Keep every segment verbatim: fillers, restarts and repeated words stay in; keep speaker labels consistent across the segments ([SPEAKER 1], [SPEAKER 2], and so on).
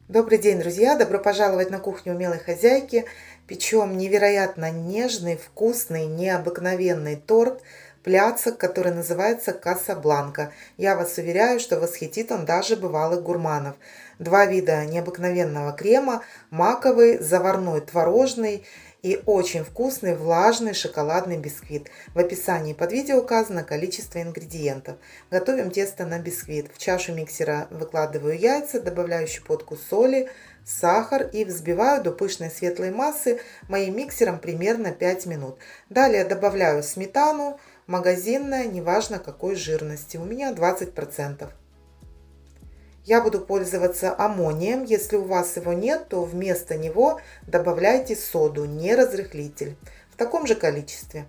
[SPEAKER 1] Добрый день, друзья! Добро пожаловать на кухню умелой хозяйки. Печем невероятно нежный, вкусный, необыкновенный торт, пляцок, который называется Касабланка. Я вас уверяю, что восхитит он даже бывалых гурманов. Два вида необыкновенного крема: маковый, заварной, творожный и очень вкусный влажный шоколадный бисквит. В описании под видео указано количество ингредиентов. Готовим тесто на бисквит. В чашу миксера выкладываю яйца, добавляю щепотку соли, сахар и взбиваю до пышной светлой массы моим миксером примерно пять минут. Далее добавляю сметану, магазинная, неважно какой жирности, у меня двадцать процентов. Я буду пользоваться аммонием. Если у вас его нет, то вместо него добавляйте соду, не разрыхлитель, в таком же количестве.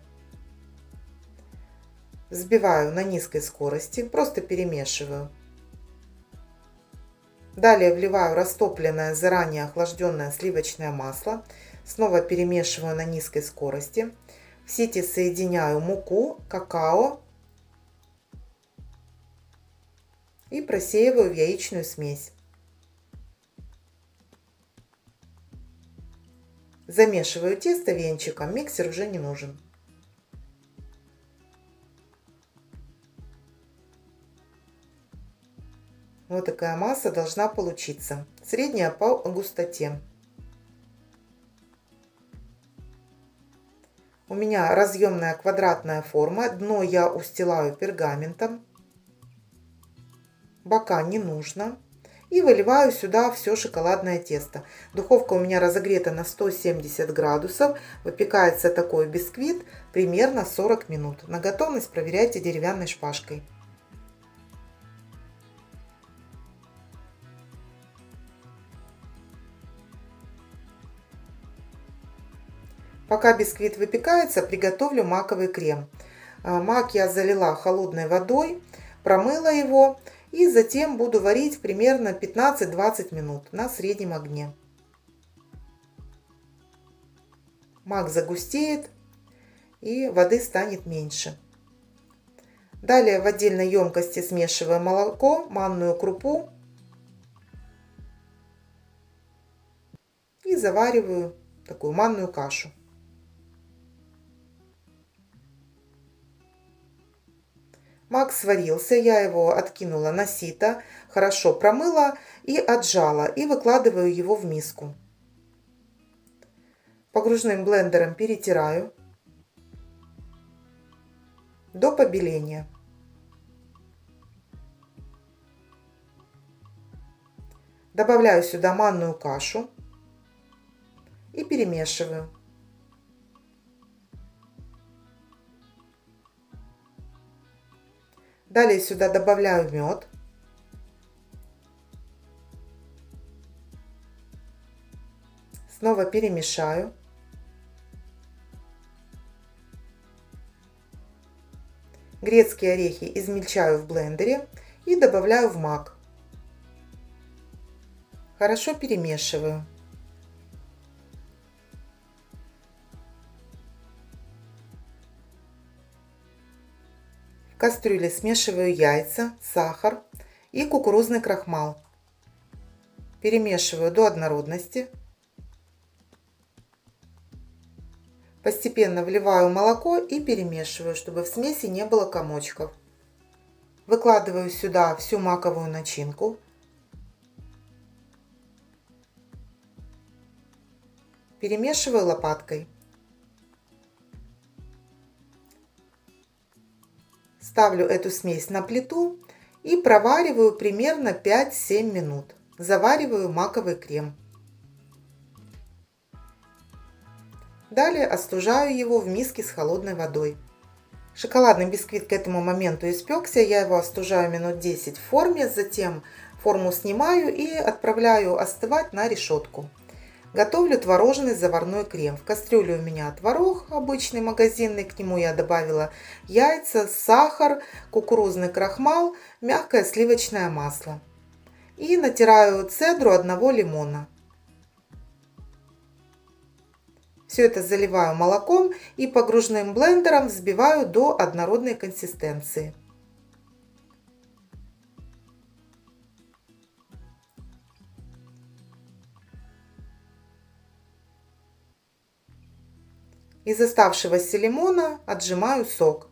[SPEAKER 1] Взбиваю на низкой скорости, просто перемешиваю. Далее вливаю растопленное, заранее охлажденное сливочное масло. Снова перемешиваю на низкой скорости. В сите соединяю муку, какао и просеиваю в яичную смесь. Замешиваю тесто венчиком, миксер уже не нужен. Вот такая масса должна получиться, средняя по густоте. У меня разъемная квадратная форма, дно я устилаю пергаментом. Бока не нужно. И выливаю сюда все шоколадное тесто. Духовка у меня разогрета на сто семьдесят градусов. Выпекается такой бисквит примерно сорок минут. На готовность проверяйте деревянной шпажкой. Пока бисквит выпекается, приготовлю маковый крем. Мак я залила холодной водой, промыла его. И затем буду варить примерно пятнадцать-двадцать минут на среднем огне. Мак загустеет и воды станет меньше. Далее в отдельной емкости смешиваю молоко, манную крупу и завариваю такую манную кашу. Мак сварился, я его откинула на сито, хорошо промыла и отжала, и выкладываю его в миску. Погружным блендером перетираю до побеления. Добавляю сюда манную кашу и перемешиваю. Далее сюда добавляю мед. Снова перемешаю. Грецкие орехи измельчаю в блендере и добавляю в мак. Хорошо перемешиваю. В кастрюле смешиваю яйца, сахар и кукурузный крахмал. Перемешиваю до однородности. Постепенно вливаю молоко и перемешиваю, чтобы в смеси не было комочков. Выкладываю сюда всю маковую начинку. Перемешиваю лопаткой. Ставлю эту смесь на плиту и провариваю примерно пять-семь минут. Завариваю маковый крем. Далее остужаю его в миске с холодной водой. Шоколадный бисквит к этому моменту испекся. Я его остужаю минут десять в форме. Затем форму снимаю и отправляю остывать на решетку. Готовлю творожный заварной крем. В кастрюле у меня творог обычный магазинный, к нему я добавила яйца, сахар, кукурузный крахмал, мягкое сливочное масло. И натираю цедру одного лимона. Все это заливаю молоком и погружным блендером взбиваю до однородной консистенции. Из оставшегося лимона отжимаю сок.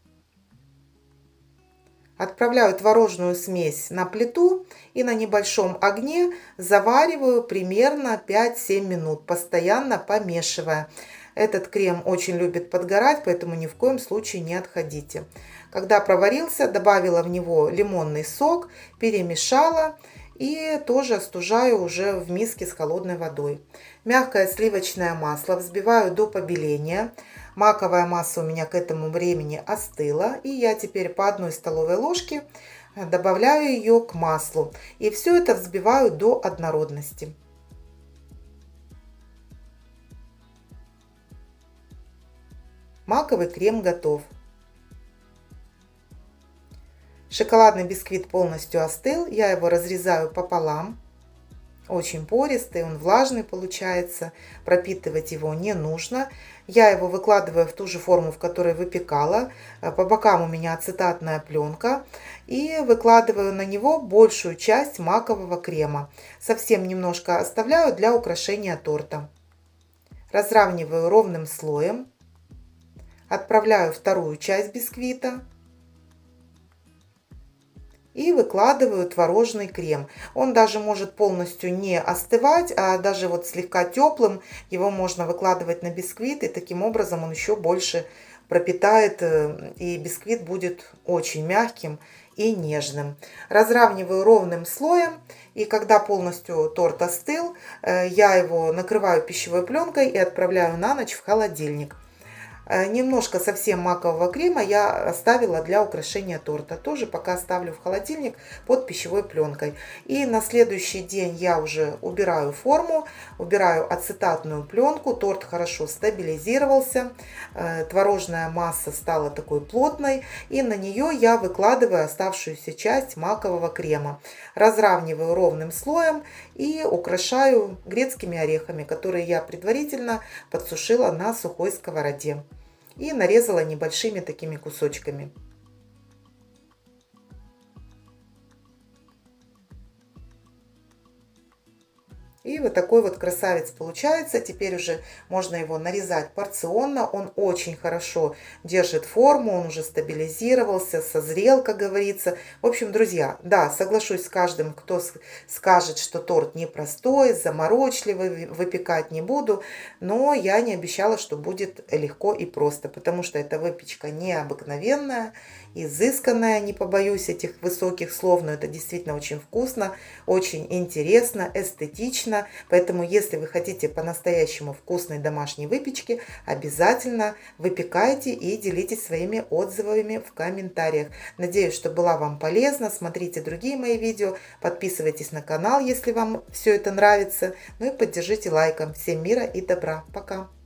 [SPEAKER 1] Отправляю творожную смесь на плиту и на небольшом огне завариваю примерно пять-семь минут, постоянно помешивая. Этот крем очень любит подгорать, поэтому ни в коем случае не отходите. Когда проварился, добавила в него лимонный сок, перемешала и тоже остужаю уже в миске с холодной водой. Мягкое сливочное масло взбиваю до побеления. Маковая масса у меня к этому времени остыла, и я теперь по одной столовой ложке добавляю ее к маслу. И все это взбиваю до однородности. Маковый крем готов. Шоколадный бисквит полностью остыл, я его разрезаю пополам. Очень пористый, он влажный получается, пропитывать его не нужно. Я его выкладываю в ту же форму, в которой выпекала. По бокам у меня ацетатная пленка. И выкладываю на него большую часть макового крема. Совсем немножко оставляю для украшения торта. Разравниваю ровным слоем. Отправляю вторую часть бисквита. И выкладываю творожный крем. Он даже может полностью не остывать, а даже вот слегка теплым его можно выкладывать на бисквит. И таким образом он еще больше пропитает, и бисквит будет очень мягким и нежным. Разравниваю ровным слоем. И когда полностью торт остыл, я его накрываю пищевой пленкой и отправляю на ночь в холодильник. Немножко совсем макового крема я оставила для украшения торта. Тоже пока оставлю в холодильник под пищевой пленкой. И на следующий день я уже убираю форму, убираю ацетатную пленку. Торт хорошо стабилизировался. Творожная масса стала такой плотной. И на нее я выкладываю оставшуюся часть макового крема. Разравниваю ровным слоем и украшаю грецкими орехами, которые я предварительно подсушила на сухой сковороде. И нарезала небольшими такими кусочками. И вот такой вот красавец получается. Теперь уже можно его нарезать порционно. Он очень хорошо держит форму, он уже стабилизировался, созрел, как говорится. В общем, друзья, да, соглашусь с каждым, кто скажет, что торт непростой, заморочливый, выпекать не буду. Но я не обещала, что будет легко и просто, потому что эта выпечка необыкновенная, изысканная, не побоюсь этих высоких слов, но это действительно очень вкусно, очень интересно, эстетично. Поэтому, если вы хотите по-настоящему вкусной домашней выпечки, обязательно выпекайте и делитесь своими отзывами в комментариях. Надеюсь, что была вам полезна. Смотрите другие мои видео, подписывайтесь на канал, если вам все это нравится. Ну и поддержите лайком. Всем мира и добра. Пока!